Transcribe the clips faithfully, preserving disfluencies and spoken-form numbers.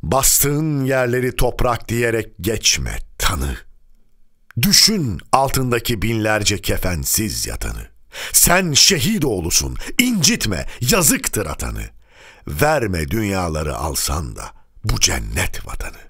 Bastığın yerleri toprak diyerek geçme, tanı. Düşün altındaki binlerce kefensiz yatanı. Sen şehit oğlusun, incitme, yazıktır atanı. Verme dünyaları alsan da bu cennet vatanı.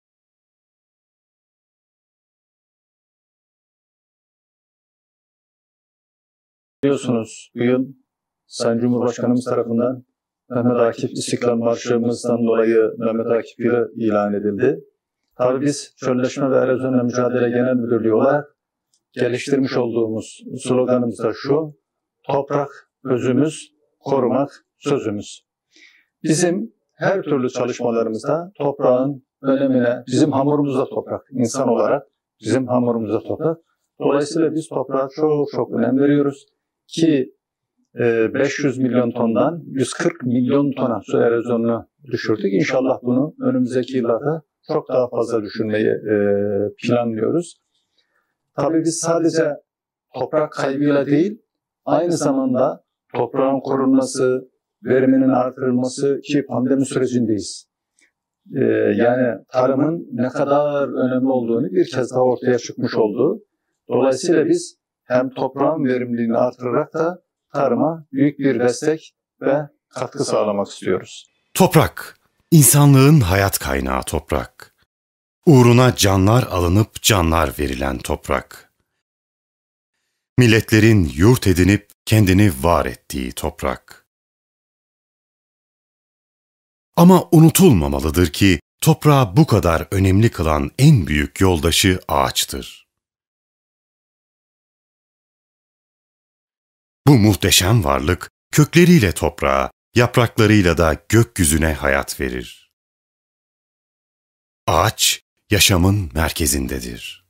Biliyorsunuz bu yıl Sayın Cumhurbaşkanımız tarafından Mehmet Akif İstiklal Marşımızdan dolayı Mehmet Akif yılı ilan edildi. Tabii biz Çölleşme ve Erozyonla Mücadele Genel Müdürlüğü olarak geliştirmiş olduğumuz sloganımız da şu: toprak özümüz, korumak sözümüz. Bizim her türlü çalışmalarımızda toprağın önemine, bizim hamurumuzda toprak, insan olarak bizim hamurumuzda toprak. Dolayısıyla biz toprağa çok çok önem veriyoruz ki beş yüz milyon tondan yüz kırk milyon tona su erozyonunu düşürdük. İnşallah bunu önümüzdeki yıllarda çok daha fazla düşürmeyi planlıyoruz. Tabii biz sadece toprak kaybıyla değil, aynı zamanda toprağın korunması, veriminin artırılması ki pandemi sürecindeyiz. Yani tarımın ne kadar önemli olduğunu bir kez daha ortaya çıkmış oldu. Dolayısıyla biz hem toprağın verimliliğini artırarak da tarıma büyük bir destek ve katkı sağlamak istiyoruz. Toprak, insanlığın hayat kaynağı toprak. Uğruna canlar alınıp canlar verilen toprak. Milletlerin yurt edinip kendini var ettiği toprak. Ama unutulmamalıdır ki toprağı bu kadar önemli kılan en büyük yoldaşı ağaçtır. Bu muhteşem varlık kökleriyle toprağa, yapraklarıyla da gökyüzüne hayat verir. Ağaç, yaşamın merkezindedir.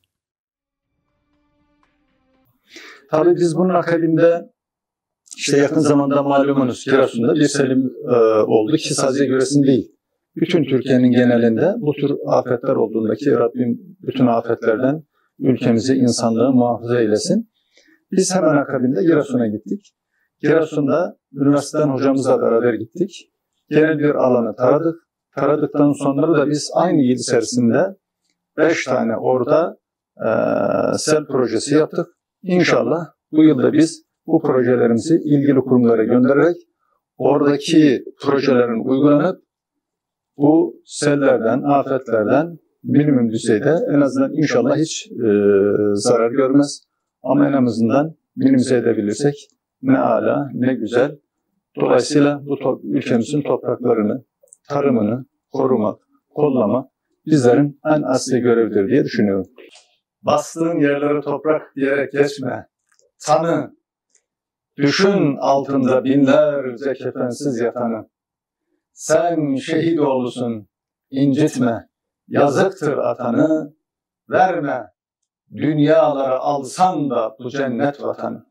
Tabii biz bunun akabinde işte yakın zamanda malumunuz Giresun'da bir selim e, oldu ki sadece Giresun değil. Bütün Türkiye'nin genelinde bu tür afetler olduğundaki Rabbim bütün afetlerden ülkemizi, insanlığı muhafaza eylesin. Biz hemen akabinde Giresun'a gittik. Giresun'da üniversiteden hocamızla beraber gittik. Genel bir alanı taradık. Taradıktan sonra da biz aynı yıl içerisinde beş tane orada e, sel projesi yaptık. İnşallah bu yılda biz bu projelerimizi ilgili kurumlara göndererek oradaki projelerin uygulanıp bu sellerden, afetlerden minimum düzeyde en azından inşallah hiç e, zarar görmez. Ama en azından minimize edebilirsek ne âlâ ne güzel. Dolayısıyla bu to- ülkemizin topraklarını, tarımını korumak, kollamak bizlerin en asli görevidir diye düşünüyorum. Bastığın yerleri toprak diyerek geçme. Tanı, düşün altında binlerce kefensiz yatanı. Sen şehit oğlusun, incitme, yazıktır atanı. Verme, dünyaları alsan da bu cennet vatanı.